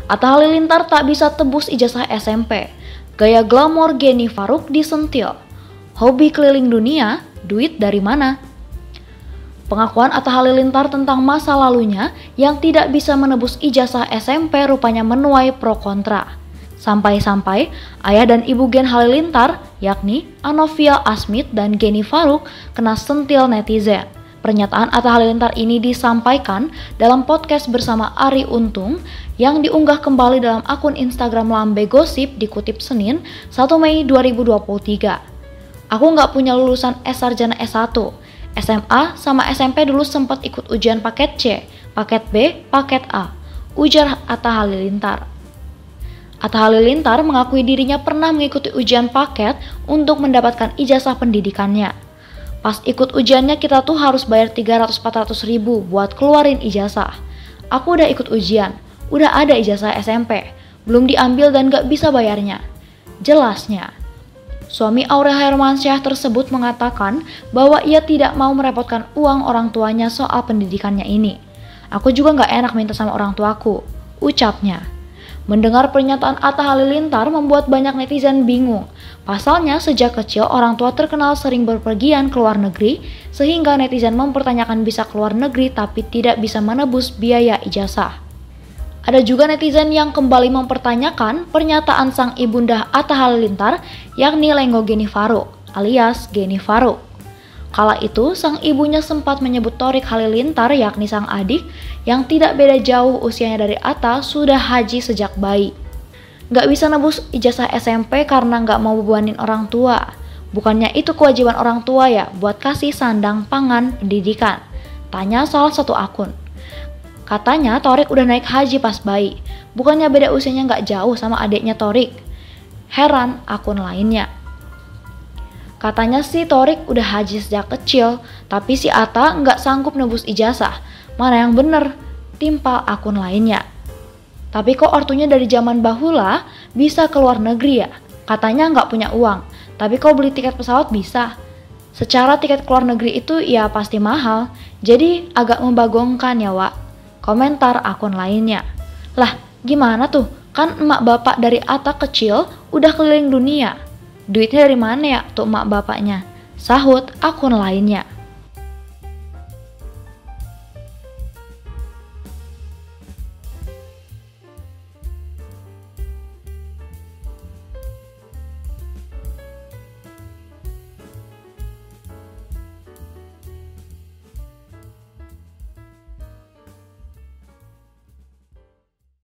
Atta Halilintar tak bisa tebus ijazah SMP. Gaya glamor Geni Faruk disentil. Hobi keliling dunia, duit dari mana? Pengakuan Atta Halilintar tentang masa lalunya yang tidak bisa menebus ijazah SMP rupanya menuai pro kontra. Sampai-sampai ayah dan ibu Gen Halilintar, yakni Anovia Asmit dan Geni Faruk, kena sentil netizen. Pernyataan Atta Halilintar ini disampaikan dalam podcast bersama Arie Untung yang diunggah kembali dalam akun Instagram Lambe Gosip dikutip Senin 1 Mei 2023. Aku nggak punya lulusan S-Sarjana S1, SMA sama SMP dulu sempat ikut ujian paket C, paket B, paket A, ujar Atta Halilintar. Atta Halilintar mengakui dirinya pernah mengikuti ujian paket untuk mendapatkan ijazah pendidikannya. Pas ikut ujiannya kita tuh harus bayar 300-400 ribu buat keluarin ijazah. Aku udah ikut ujian, udah ada ijazah SMP, belum diambil dan gak bisa bayarnya. Jelasnya, suami Aurel Hermansyah tersebut mengatakan bahwa ia tidak mau merepotkan uang orang tuanya soal pendidikannya ini. Aku juga gak enak minta sama orang tuaku, ucapnya. Mendengar pernyataan Atta Halilintar membuat banyak netizen bingung. Pasalnya sejak kecil orang tua terkenal sering berpergian ke luar negeri sehingga netizen mempertanyakan bisa keluar negeri tapi tidak bisa menebus biaya ijazah. Ada juga netizen yang kembali mempertanyakan pernyataan sang ibunda Atta Halilintar yakni Lenggo Geni Faruk alias Geni Faruk. Kala itu, sang ibunya sempat menyebut Thorik Halilintar yakni sang adik yang tidak beda jauh usianya dari Atta sudah haji sejak bayi. Gak bisa nebus ijazah SMP karena gak mau bebanin orang tua. Bukannya itu kewajiban orang tua ya buat kasih sandang, pangan, pendidikan? Tanya salah satu akun. Katanya Thorik udah naik haji pas bayi. Bukannya beda usianya gak jauh sama adiknya Thorik? Heran akun lainnya. Katanya sih Thorik udah haji sejak kecil, tapi si Atta nggak sanggup nebus ijazah. Mana yang bener? Timpal akun lainnya. Tapi kok ortunya dari zaman bahula bisa ke luar negeri ya? Katanya nggak punya uang, tapi kok beli tiket pesawat bisa? Secara tiket ke luar negeri itu ya pasti mahal, jadi agak membagongkan ya Wak. Komentar akun lainnya. Lah gimana tuh? Kan emak bapak dari Atta kecil udah keliling dunia. Duitnya dari mana ya tuh emak bapaknya? Sahut akun lainnya.